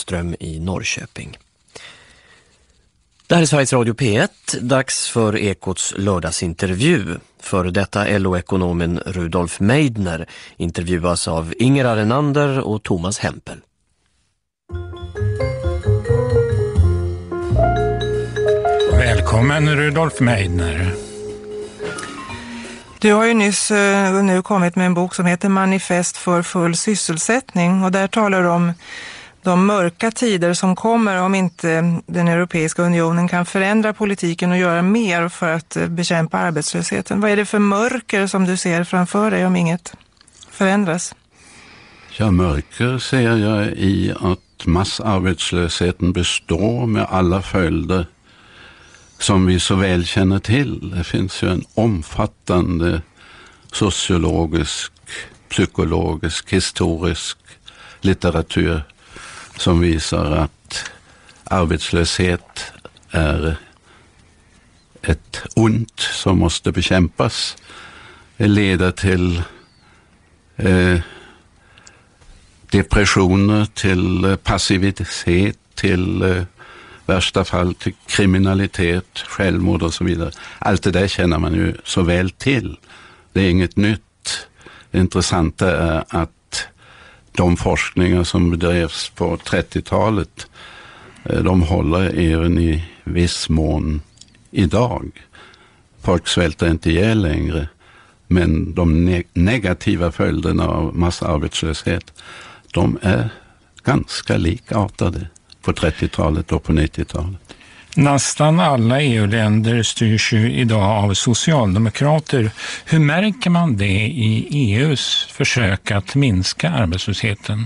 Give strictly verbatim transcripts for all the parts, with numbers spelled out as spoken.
Lundström i Norrköping. Det här är Sveriges Radio P ett, dags för Ekots lördagsintervju. För detta L O-ekonomen Rudolf Meidner intervjuas av Inger Arenander och Thomas Hempel. Välkommen Rudolf Meidner. Du har ju nyss uh, nu kommit med en bok som heter Manifest för full sysselsättning, och där talar du om de mörka tider som kommer om inte den Europeiska unionen kan förändra politiken och göra mer för att bekämpa arbetslösheten. Vad är det för mörker som du ser framför dig om inget förändras? Ja, mörker ser jag i att massarbetslösheten består med alla följder som vi så väl känner till. Det finns ju en omfattande sociologisk, psykologisk, historisk litteratur som visar att arbetslöshet är ett ont som måste bekämpas. Det leder till eh, depressioner, till passivitet, till eh, värsta fall till kriminalitet, självmord och så vidare. Allt det där känner man ju så väl till. Det är inget nytt. Det intressanta är att de forskningar som bedrevs på trettiotalet, de håller även i viss mån idag. Folk svälter inte ihjäl längre, men de ne- negativa följderna av massarbetslöshet, de är ganska likartade på trettiotalet och på nittiotalet. Nästan alla E U-länder styrs ju idag av socialdemokrater. Hur märker man det i E U:s försök att minska arbetslösheten?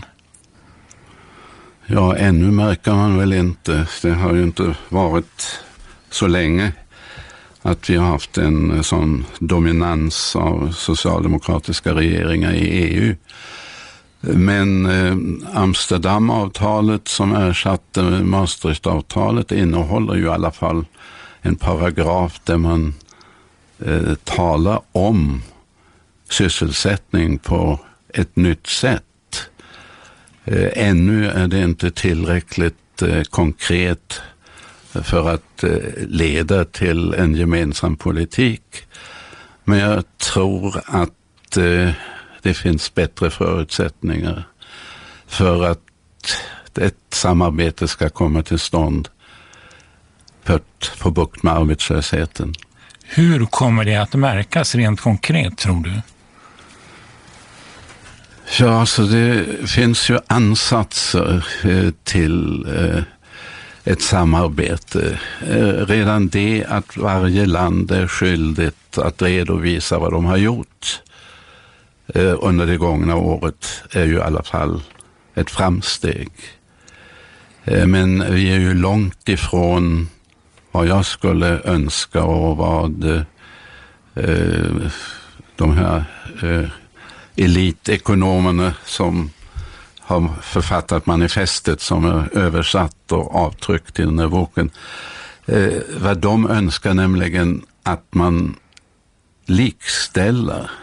Ja, ännu märker man väl inte. Det har ju inte varit så länge att vi har haft en sån dominans av socialdemokratiska regeringar i E U. Men eh, Amsterdamavtalet som ersatte Maastrichtavtalet innehåller ju i alla fall en paragraf där man eh, talar om sysselsättning på ett nytt sätt. Eh, ännu är det inte tillräckligt eh, konkret för att eh, leda till en gemensam politik. Men jag tror att eh, det finns bättre förutsättningar för att ett samarbete ska komma till stånd för att få bukt med arbetslösheten. Hur kommer det att märkas rent konkret, tror du? Ja, alltså det finns ju ansatser eh, till eh, ett samarbete. Eh, redan det att varje land är skyldigt att redovisa vad de har gjort eh, under det gångna året är ju i alla fall ett framsteg. Eh, men vi är ju långt ifrån vad jag skulle önska och vad eh, de här eh, elitekonomerna som har författat manifestet som är översatt och avtryckt i den här boken. Eh, vad de önskar nämligen att man likställer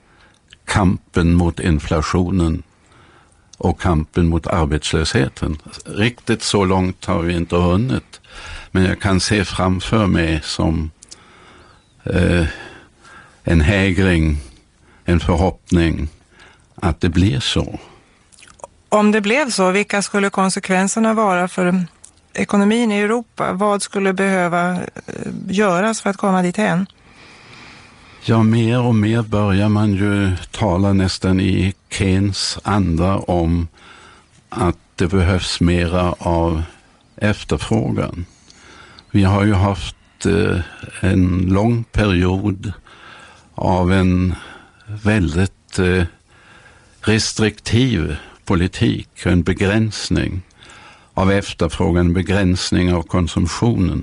kampen mot inflationen och kampen mot arbetslösheten. Riktigt så långt har vi inte hunnit. Men jag kan se framför mig som eh, en hägring, en förhoppning att det blir så. Om det blev så, vilka skulle konsekvenserna vara för ekonomin i Europa? Vad skulle behöva göras för att komma dit hän? Ja, mer och mer börjar man ju tala nästan i Keynes anda om att det behövs mera av efterfrågan. Vi har ju haft eh, en lång period av en väldigt eh, restriktiv politik, en begränsning av efterfrågan, en begränsning av konsumtionen.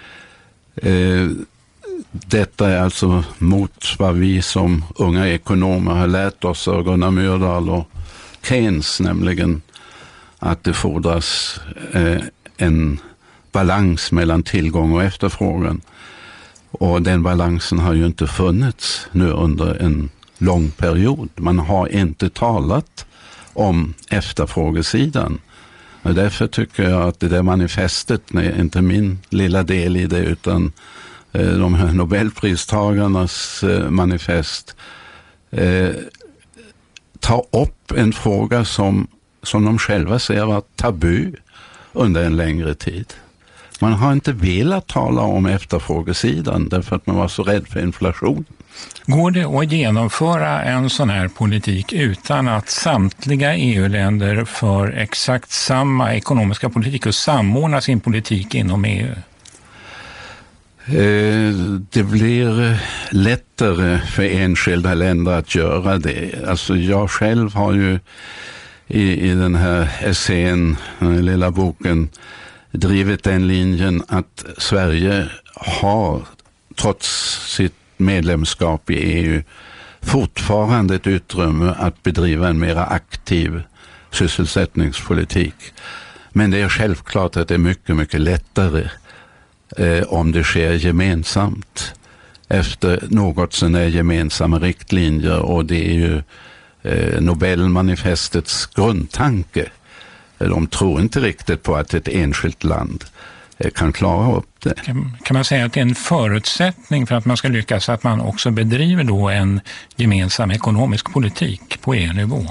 Eh, detta är alltså mot vad vi som unga ekonomer har lärt oss av Gunnar Myrdal och Keynes, nämligen att det fordras eh, en balans mellan tillgång och efterfrågan. Och den balansen har ju inte funnits nu under en lång period. Man har inte talat om efterfrågesidan. Och därför tycker jag att det där manifestet, nej, inte min lilla del i det utan eh, de här Nobelpristagarnas eh, manifest, eh, tar upp en fråga som, som de själva säger var tabu under en längre tid. Man har inte velat tala om efterfrågesidan därför att man var så rädd för inflation. Går det att genomföra en sån här politik utan att samtliga E U-länder för exakt samma ekonomiska politik och samordna sin politik inom E U? Det blir lättare för enskilda länder att göra det. Alltså jag själv har ju i, i den här essän, den lilla boken, drivit den linjen att Sverige har, trots sitt medlemskap i E U, fortfarande ett utrymme att bedriva en mer aktiv sysselsättningspolitik. Men det är självklart att det är mycket, mycket lättare eh, om det sker gemensamt efter något som är gemensamma riktlinjer, och det är ju eh, Nobelmanifestets grundtanke. De tror inte riktigt på att ett enskilt land kan klara upp det. Kan, kan man säga att det är en förutsättning för att man ska lyckas att man också bedriver då en gemensam ekonomisk politik på E U-nivå?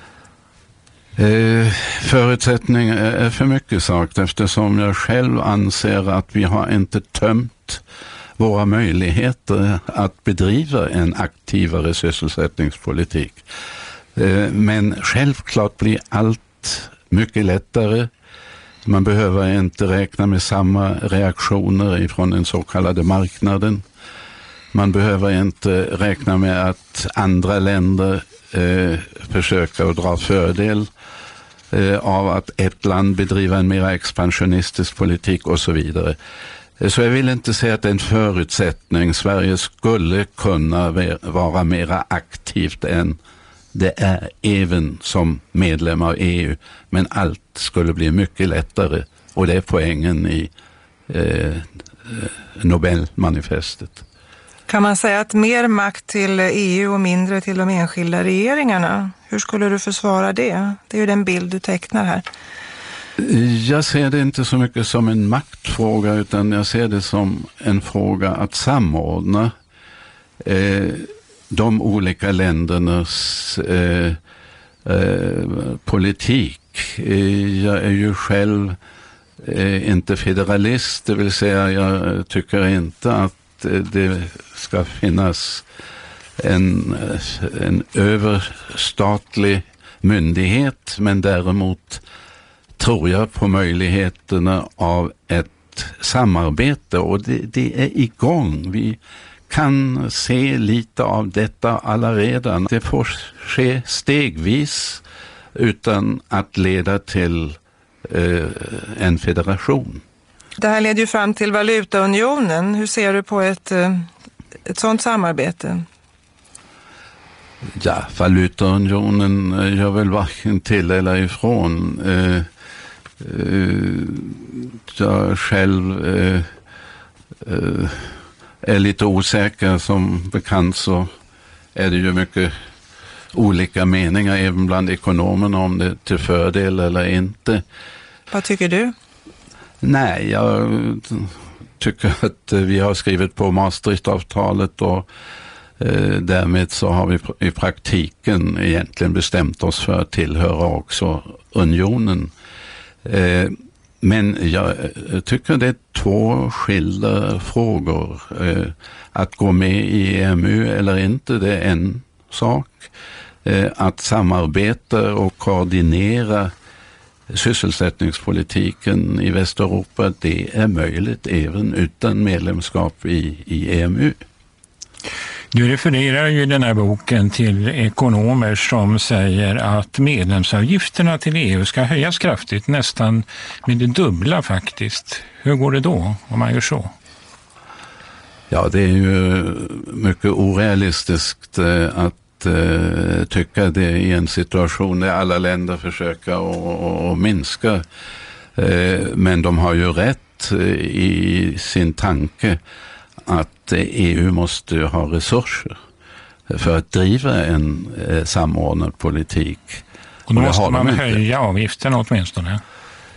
Eh, förutsättning är för mycket sagt, eftersom jag själv anser att vi har inte tömt våra möjligheter att bedriva en aktivare sysselsättningspolitik. Eh, men självklart blir allt mycket lättare. Man behöver inte räkna med samma reaktioner ifrån den så kallade marknaden. Man behöver inte räkna med att andra länder eh, försöker att dra fördel eh, av att ett land bedriver en mer expansionistisk politik och så vidare. Så jag vill inte säga att det är en förutsättning. Sverige skulle kunna vara mer aktivt än det är även som medlem av E U, men allt skulle bli mycket lättare, och det är poängen i eh, Nobelmanifestet. Kan man säga att mer makt till E U och mindre till de enskilda regeringarna? Hur skulle du försvara det? Det är ju den bild du tecknar här. Jag ser det inte så mycket som en maktfråga, utan jag ser det som en fråga att samordna eh, de olika ländernas eh, eh, politik. Jag är ju själv eh, inte federalist, det vill säga jag tycker inte att det ska finnas en, en överstatlig myndighet, men däremot tror jag på möjligheterna av ett samarbete, och det, det är igång. Vi kan se lite av detta alla redan. Det får ske stegvis utan att leda till eh, en federation. Det här leder ju fram till valutaunionen. Hur ser du på ett, ett sådant samarbete? Ja, valutaunionen gör väl varken till eller ifrån. Eh, eh, jag själv eh, eh, är lite osäker. Som bekant så är det ju mycket olika meningar även bland ekonomerna om det är till fördel eller inte. Vad tycker du? Nej, jag tycker att vi har skrivit på Maastrichtavtalet, och eh, därmed så har vi i praktiken egentligen bestämt oss för att tillhöra också unionen. Eh, men jag tycker det är två skilda frågor. Eh, att gå med i E M U eller inte, det är en sak. Eh, att samarbeta och koordinera sysselsättningspolitiken i Västeuropa, det är möjligt även utan medlemskap i, i E M U. Du refererar ju i den här boken till ekonomer som säger att medlemsavgifterna till E U ska höjas kraftigt, nästan med det dubbla faktiskt. Hur går det då om man gör så? Ja, det är ju mycket orealistiskt att tycka det i en situation där alla länder försöker att, att minska. Men de har ju rätt i sin tanke att E U måste ha resurser för att driva en samordnad politik. Och då måste man höja avgiften åtminstone.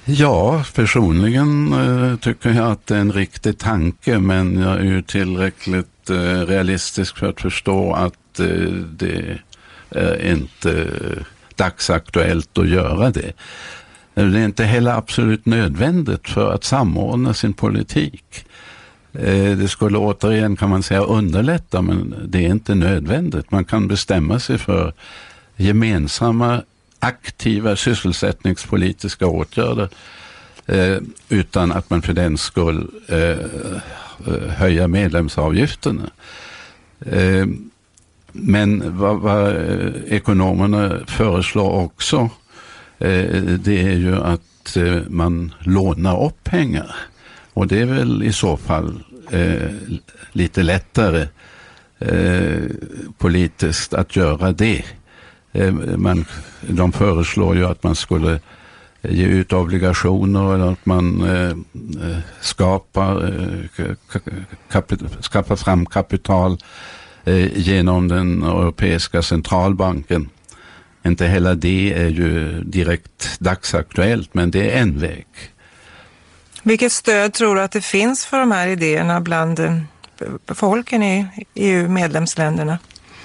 Ja, personligen eh, tycker jag att det är en riktig tanke, men jag är ju tillräckligt eh, realistisk för att förstå att eh, det är inte dagsaktuellt att göra det. Det är inte heller absolut nödvändigt för att samordna sin politik. Eh, det skulle återigen, kan man säga, underlätta, men det är inte nödvändigt. Man kan bestämma sig för gemensamma aktiva sysselsättningspolitiska åtgärder eh, utan att man för den skull eh, höja medlemsavgifterna. Eh, men vad, vad ekonomerna föreslår också, eh, det är ju att eh, man lånar upp pengar. Och det är väl i så fall eh, lite lättare eh, politiskt att göra det. Man, de föreslår ju att man skulle ge ut obligationer eller att man eh, skapar, eh, kapit, skapar fram kapital eh, genom den europeiska centralbanken. Inte heller det är ju direkt dagsaktuellt, men det är en väg. Vilket stöd tror du att det finns för de här idéerna bland eh, folken i E U-medlemsländerna?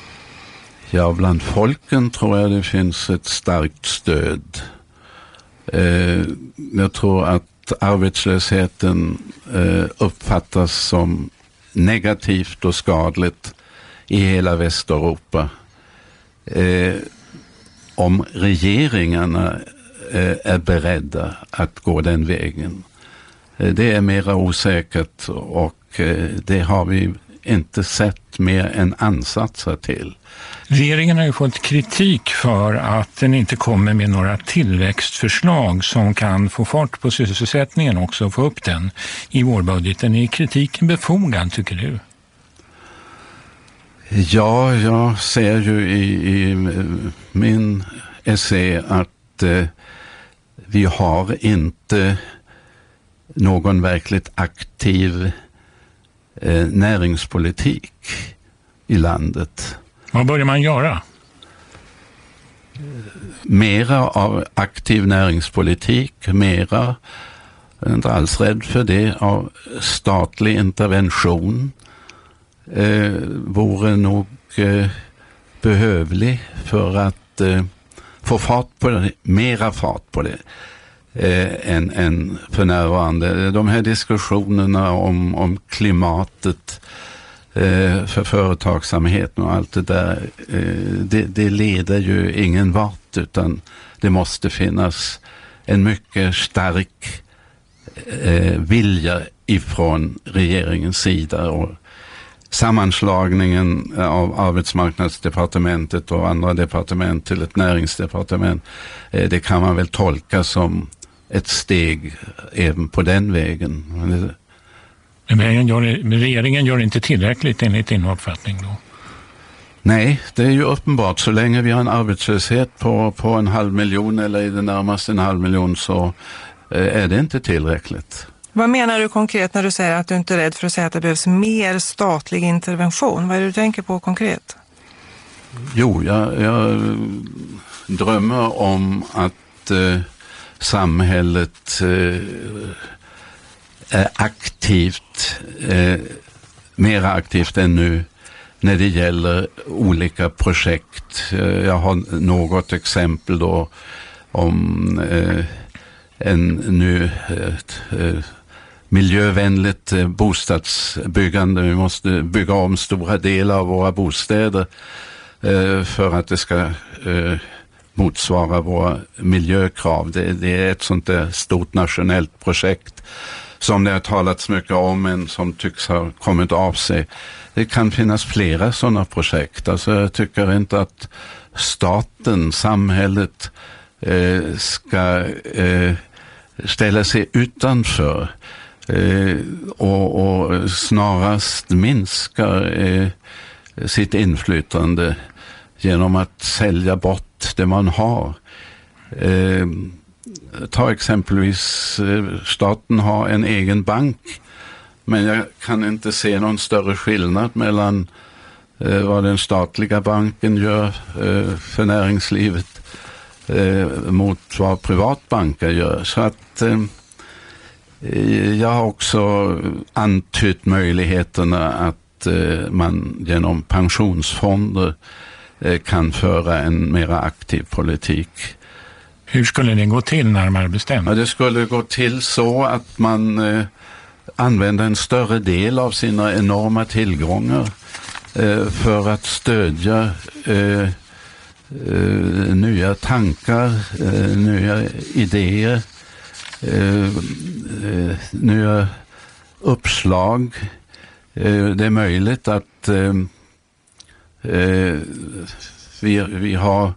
Ja, bland folken tror jag det finns ett starkt stöd. Eh, jag tror att arbetslösheten eh, uppfattas som negativt och skadligt i hela Västeuropa. Eh, om regeringarna eh, är beredda att gå den vägen. Eh, det är mera osäkert och eh, det har vi inte sett mer än ansatser till. Regeringen har ju fått kritik för att den inte kommer med några tillväxtförslag som kan få fart på sysselsättningen också och få upp den i vårbudgeten. Är kritiken befogad, tycker du? Ja, jag ser ju i, i min essä att eh, vi har inte någon verkligt aktiv eh, näringspolitik i landet. Vad börjar man göra? Mera av aktiv näringspolitik, mera, jag är inte alls rädd för det, av statlig intervention eh, vore nog eh, behövlig för att eh, få fart på det, mera fart på det eh, än, än för närvarande. De här diskussionerna om, om klimatet för företagsamheten och allt det där, det, det leder ju ingen vart, utan det måste finnas en mycket stark eh, vilja ifrån regeringens sida, och sammanslagningen av arbetsmarknadsdepartementet och andra departement till ett näringsdepartement, eh, det kan man väl tolka som ett steg även på den vägen. Men det, Men gör, regeringen gör inte tillräckligt enligt din uppfattning då? Nej, det är ju uppenbart. Så länge vi har en arbetslöshet på, på en halv miljon eller i det närmaste en halv miljon så eh, är det inte tillräckligt. Vad menar du konkret när du säger att du inte är rädd för att säga att det behövs mer statlig intervention? Vad är det du tänker på konkret? Jo, jag, jag drömmer om att eh, samhället eh, är aktivt, eh, mer aktivt än nu när det gäller olika projekt. Eh, jag har något exempel då om eh, en nu eh, eh, miljövänligt eh, bostadsbyggande. Vi måste bygga om stora delar av våra bostäder eh, för att det ska eh, motsvara våra miljökrav. Det, det är ett sånt där stort nationellt projekt som det har talats mycket om, men som tycks ha kommit av sig. Det kan finnas flera sådana projekt. Alltså jag tycker inte att staten, samhället eh, ska eh, ställa sig utanför eh, och, och snarast minska eh, sitt inflytande genom att sälja bort det man har. Eh, ta exempelvis, staten har en egen bank, men jag kan inte se någon större skillnad mellan eh, vad den statliga banken gör eh, för näringslivet eh, mot vad privatbanker gör. Så att eh, jag har också antytt möjligheterna att eh, man genom pensionsfonder eh, kan föra en mera aktiv politik. Hur skulle det gå till närmare bestämt? Ja, det skulle gå till så att man eh, använder en större del av sina enorma tillgångar eh, för att stödja eh, eh, nya tankar, eh, nya idéer, eh, eh, nya uppslag. Eh, det är möjligt att eh, eh, vi, vi har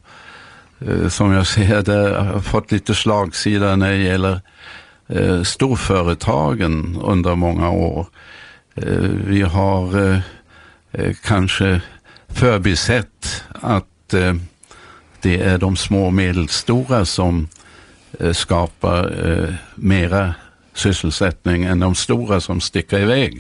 som jag ser det har fått lite slagsida när det gäller eh, storföretagen under många år. Eh, vi har eh, kanske förbisett att eh, det är de små och medelstora som eh, skapar eh, mera sysselsättning än de stora som sticker iväg.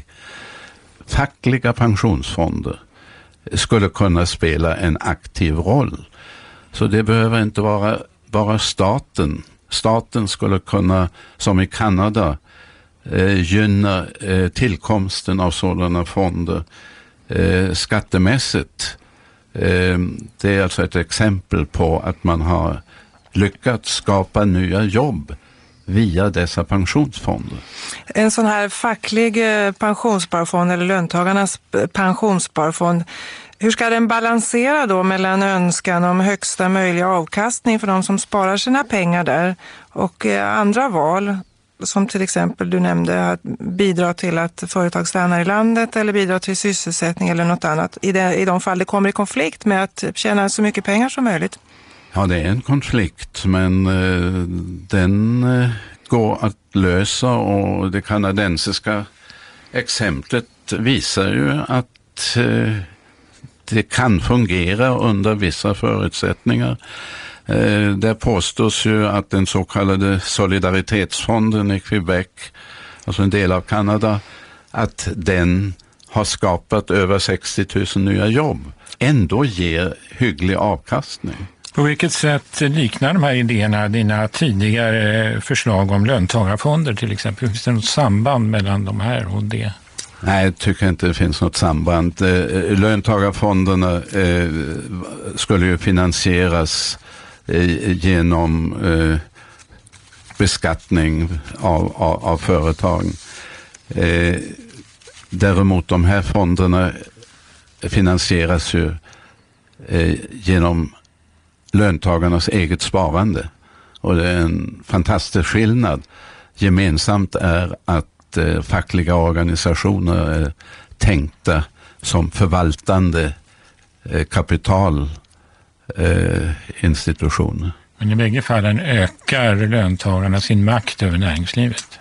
Fackliga pensionsfonder skulle kunna spela en aktiv roll. Så det behöver inte vara bara staten. Staten skulle kunna, som i Kanada, eh, gynna eh, tillkomsten av sådana fonder eh, skattemässigt. Eh, det är alltså ett exempel på att man har lyckats skapa nya jobb via dessa pensionsfonder. En sån här facklig pensionssparfond eller löntagarnas pensionssparfond, hur ska den balansera då mellan önskan om högsta möjliga avkastning för de som sparar sina pengar där och andra val, som till exempel du nämnde att bidra till att företag stannar i landet eller bidra till sysselsättning eller något annat, i, det, i de fall det kommer i konflikt med att tjäna så mycket pengar som möjligt? Ja, det är en konflikt, men eh, den eh, går att lösa, och det kanadensiska exemplet visar ju att eh, det kan fungera under vissa förutsättningar. Eh, det påstås ju att den så kallade solidaritetsfonden i Quebec, alltså en del av Kanada, att den har skapat över sextio tusen nya jobb. Ändå ger hygglig avkastning. På vilket sätt liknar de här idéerna dina tidigare förslag om löntagarfonder till exempel? Finns det något samband mellan de här och det? Nej, jag tycker inte det finns något samband. Löntagarfonderna skulle ju finansieras genom beskattning av, av, av företagen. Däremot de här fonderna finansieras ju genom löntagarnas eget sparande. Och det är en fantastisk skillnad. Gemensamt är att eh, fackliga organisationer är tänkta som förvaltande eh, kapitalinstitutioner. Eh, Men i bägge fallen ökar löntagarna sin makt över näringslivet?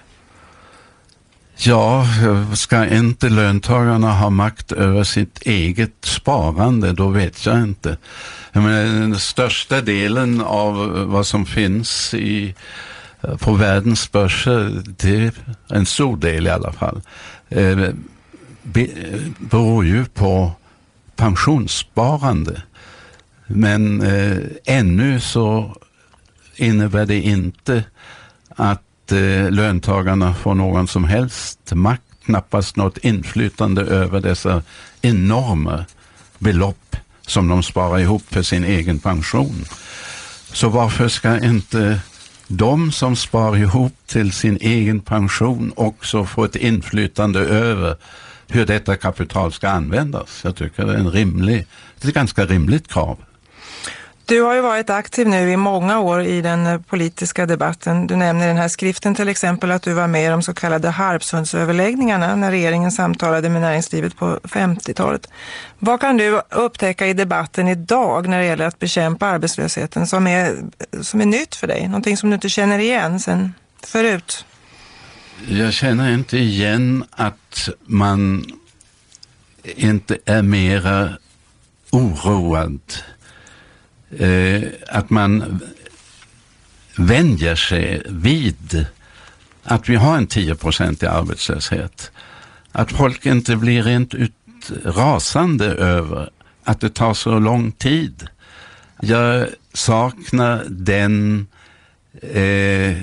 Ja, ska inte löntagarna ha makt över sitt eget sparande, då vet jag inte. Jag menar, den största delen av vad som finns i, på världens börser, det är en stor del i alla fall, eh, be, beror ju på pensionssparande. Men eh, ännu så innebär det inte att löntagarna får någon som helst makt, knappast något inflytande över dessa enorma belopp som de sparar ihop för sin egen pension. Så varför ska inte de som sparar ihop till sin egen pension också få ett inflytande över hur detta kapital ska användas? Jag tycker det är en rimlig, det är ett ganska rimligt krav. Du har ju varit aktiv nu i många år i den politiska debatten. Du nämner i den här skriften till exempel att du var med i de så kallade Harpsundsöverläggningarna när regeringen samtalade med näringslivet på femtiotalet. Vad kan du upptäcka i debatten idag när det gäller att bekämpa arbetslösheten som är, som är nytt för dig? Någonting som du inte känner igen sen förut? Jag känner inte igen att man inte är mera oroad. Eh, att man vänjer sig vid att vi har en tio procent i arbetslöshet. Att folk inte blir rent ut rasande över att det tar så lång tid Jag saknar den eh,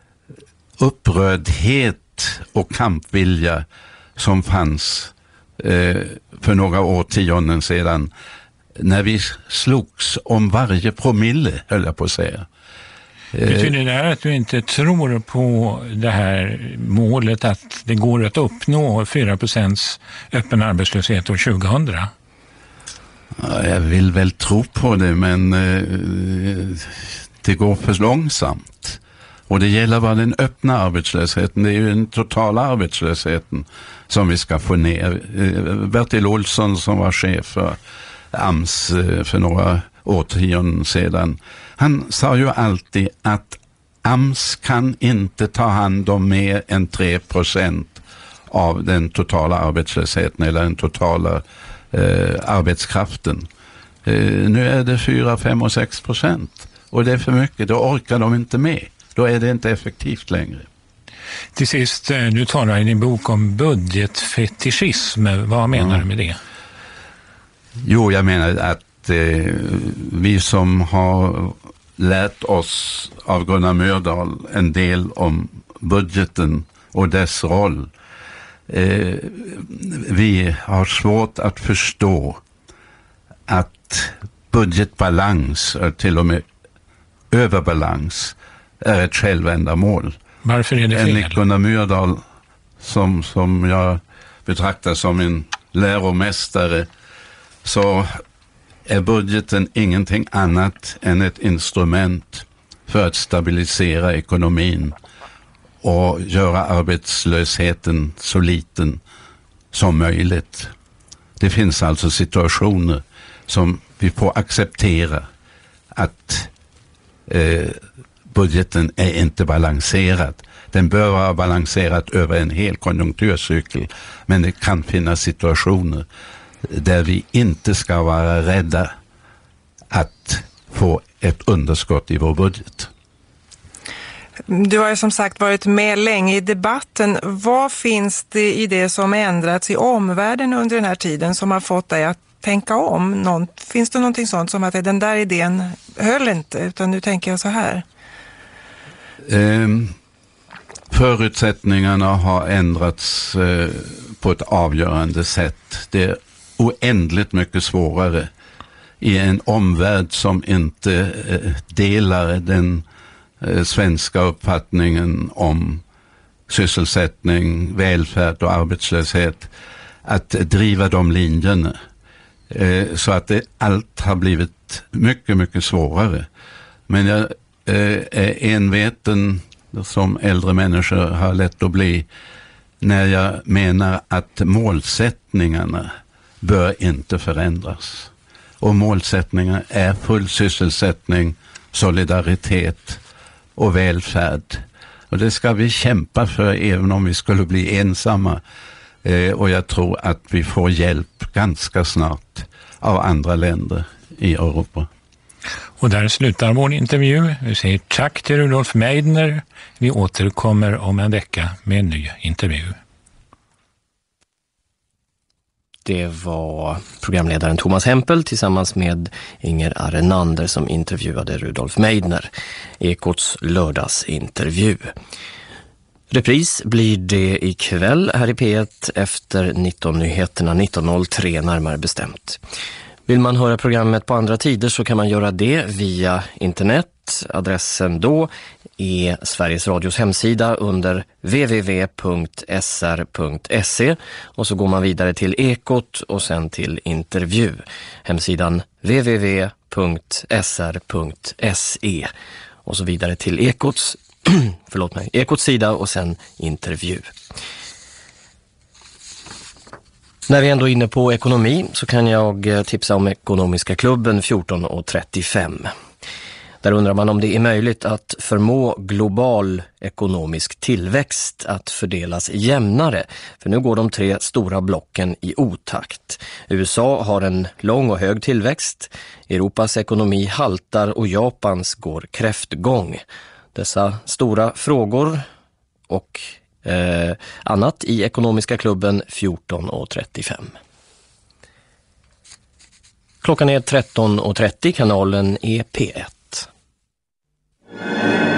upprördhet och kampvilja som fanns eh, för några årtionden sedan när vi slogs om varje promille, höll jag på att säga. Betyder det att du inte tror på det här målet att det går att uppnå fyra procent öppen arbetslöshet år tjugohundra? Ja, jag vill väl tro på det, men eh, det går för långsamt. Och det gäller bara den öppna arbetslösheten. Det är ju den totala arbetslösheten som vi ska få ner. Eh, Bertil Olsson, som var chef för A M S eh, för några årtionden sedan, han sa ju alltid att A M S kan inte ta hand om mer än tre procent av den totala arbetslösheten eller den totala eh, arbetskraften. Eh, nu är det fyra, fem och sex procent. Och det är för mycket, då orkar de inte med. Då är det inte effektivt längre. Till sist, du talar i din bok om budgetfetischism. Vad menar ja. du med det? Jo, jag menar att eh, vi som har lärt oss av Gunnar Myrdal en del om budgeten och dess roll. Eh, vi har svårt att förstå att budgetbalans, till och med överbalans, är ett självändamål. Varför är det fel? Enligt Gunnar Myrdal, som, som jag betraktar som en läromästare, så är budgeten ingenting annat än ett instrument för att stabilisera ekonomin och göra arbetslösheten så liten som möjligt. Det finns alltså situationer som vi får acceptera att eh, budgeten är inte balanserad. Den bör vara balanserad över en hel konjunkturcykel, men det kan finnas situationer där vi inte ska vara rädda att få ett underskott i vår budget. Du har ju som sagt varit med länge i debatten. Vad finns det i det som ändrats i omvärlden under den här tiden som har fått dig att tänka om? Någon, finns det någonting sånt som att den där idén höll inte, utan nu tänker jag så här? Eh, förutsättningarna har ändrats eh, på ett avgörande sätt. Det är oändligt mycket svårare i en omvärld som inte eh, delar den eh, svenska uppfattningen om sysselsättning, välfärd och arbetslöshet att driva de linjerna. Eh, så att det, allt har blivit mycket, mycket svårare. Men jag eh, är enveten, som äldre människor har lätt att bli, när jag menar att målsättningarna bör inte förändras. Och målsättningar är full sysselsättning, solidaritet och välfärd. Och det ska vi kämpa för även om vi skulle bli ensamma. Eh, och jag tror att vi får hjälp ganska snart av andra länder i Europa. Och där slutar vår intervju. Vi säger tack till Rudolf Meidner. Vi återkommer om en vecka med en ny intervju. Det var programledaren Thomas Hempel tillsammans med Inger Arenander som intervjuade Rudolf Meidner. Ekots lördagsintervju. Repris blir det ikväll här i P ett efter nitton-nyheterna nitton noll tre närmare bestämt. Vill man höra programmet på andra tider så kan man göra det via internet. Adressen då är Sveriges Radios hemsida under w w w punkt s r punkt se och så går man vidare till Ekot och sen till intervju. Hemsidan w w w punkt s r punkt se och så vidare till Ekots, förlåt mig, Ekots sida och sen intervju. När vi ändå är inne på ekonomi så kan jag tipsa om Ekonomiska klubben fjorton och trettiofem. Där undrar man om det är möjligt att förmå global ekonomisk tillväxt att fördelas jämnare. För nu går de tre stora blocken i otakt. U S A har en lång och hög tillväxt. Europas ekonomi haltar och Japans går kräftgång. Dessa stora frågor och eh, annat i Ekonomiska klubben fjorton och trettiofem. Klockan är tretton och trettio, kanalen är P ett.